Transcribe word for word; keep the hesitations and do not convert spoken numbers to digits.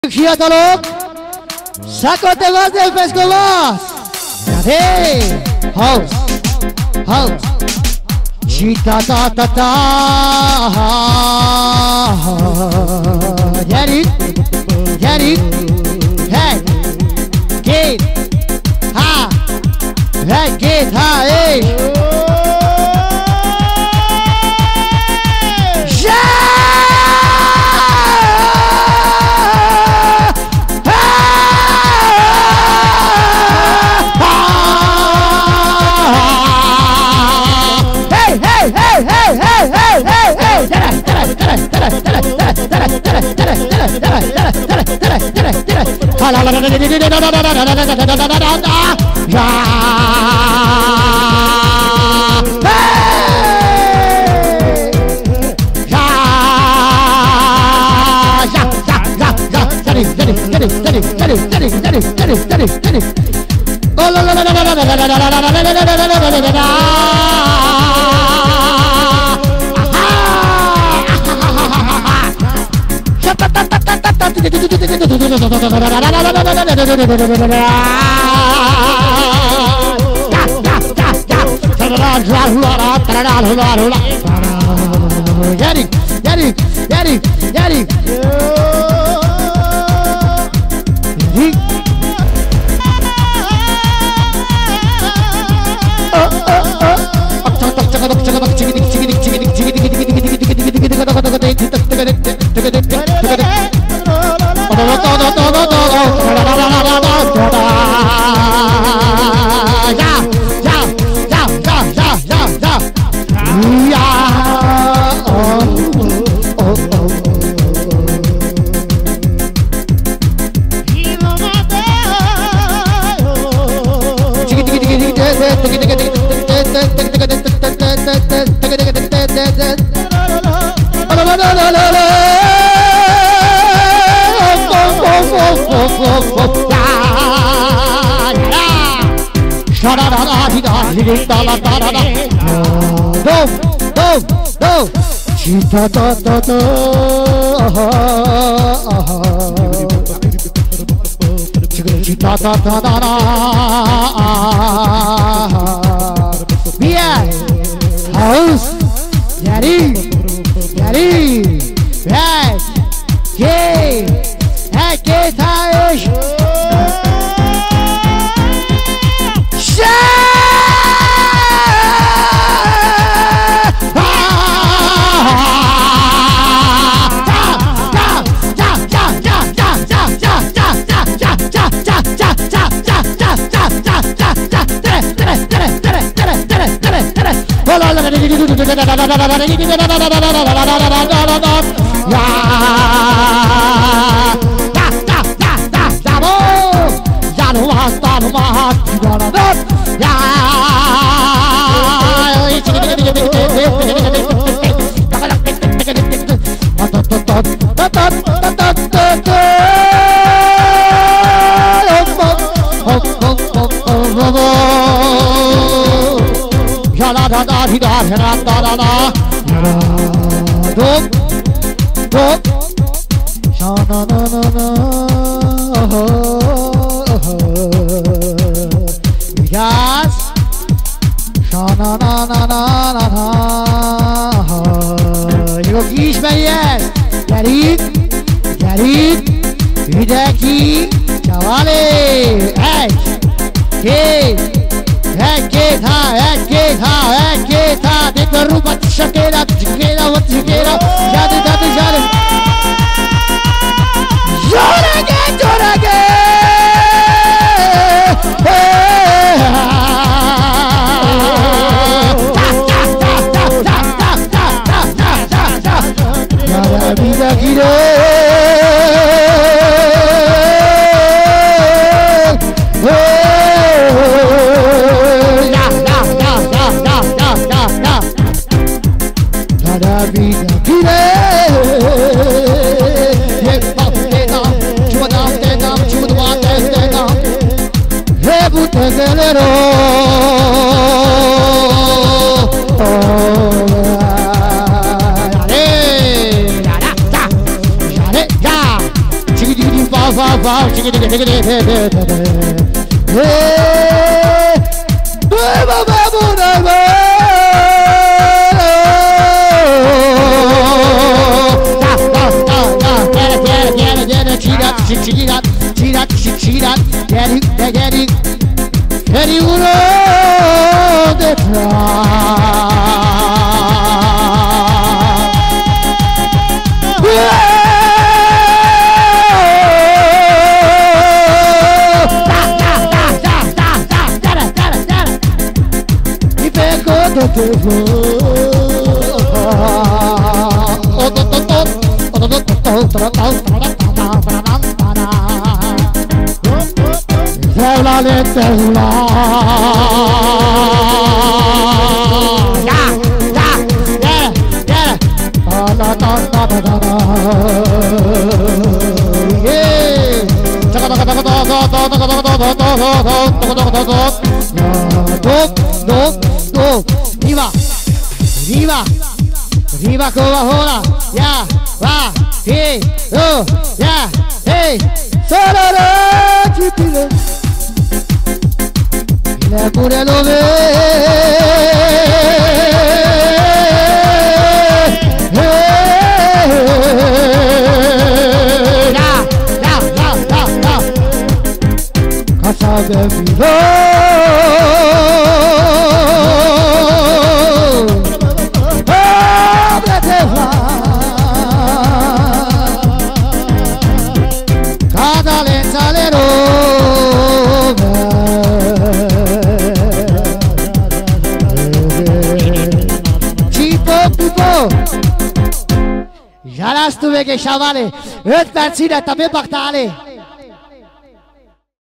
Fiatalok, sácate más del pesco más. Hey, house, house, chita ta ta ta. Get it, get it. Hey, get, ha, hey, get, ha, hey. Yari, yari, yari, yari. Chita ta ta ta. Chita ta ta ta ta. Yeah, house, yari, yari, hey, hey, hey, hey, hey. Vida, vida. Wow, wow, wow, chigga digga digga digga digga digga. Hey, baby, baby, baby. Da, da, da, da. Get it, get it, get it, get it. Cheat up, cheat, cheat up, cheat up, cheat, cheat up. Get it, get it. Get it, uno detrás. Teula le teula. Ya, ya, ya, ya. Da da da da da da. Yeah. Chaka chaka chaka chaka chaka chaka chaka chaka. Viva, viva, viva Coca-Cola, ya, va, hey, oh, ya, hey, solo lo chipile, le pure lo ve, ya, ya, ya, ya, ya, casa de vivo. Iar azi tu vei chavale, îți perține, tăbe bactale.